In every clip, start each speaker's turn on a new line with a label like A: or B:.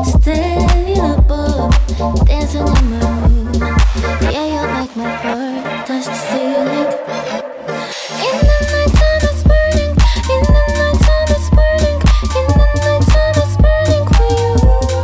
A: Stay above, dancing in my room. Yeah, you make my heart touch the ceiling. In the nighttime it's burning, in the nighttime it's burning, in the nighttime it's burning for you.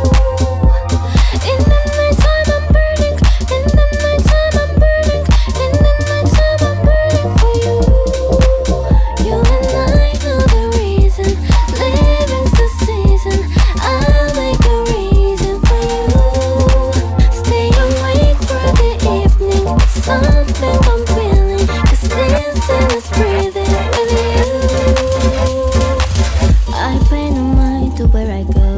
A: In the nighttime I'm burning, in the nighttime I'm burning, in the nighttime I'm burning for you. You and I know the reason, living's the season. I'll make a reason for you. Stay awake for the evening, something I'm feeling, 'cause dancing is breathing with you. I pay no mind to where I go.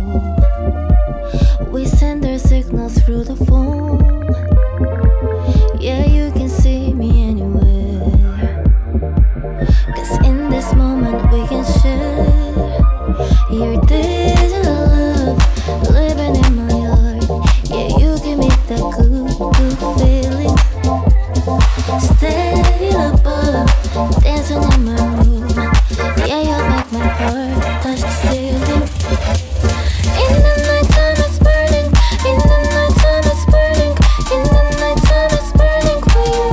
A: We send our signals through the phone. Yeah, you can see me anywhere, 'cause in this moment we can share your digital love, living in my heart. Yeah, you give me that good, good feeling. Stay above, dancing in my room. Yeah, you make my heart touch the ceiling. In the nighttime it's burning, in the nighttime it's burning, in the nighttime it's burning for you.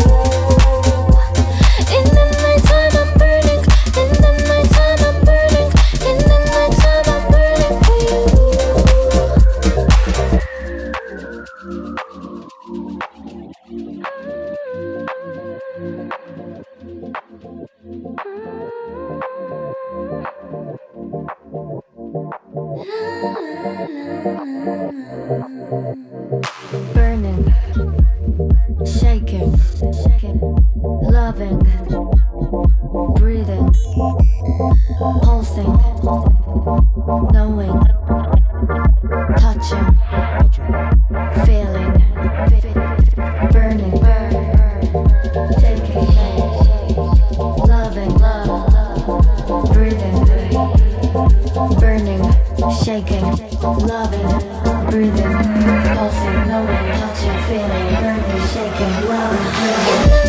A: In the nighttime I'm burning, in the nighttime I'm burning, in the nighttime I'm burning for you. Burning, shaking, loving, breathing, pulsing, knowing, touching, feeling, burning, shaking, loving, breathing, burning, shaking, loving, breathing, pulsing, knowing, touching, feeling, burning, shaking, loving, breathing.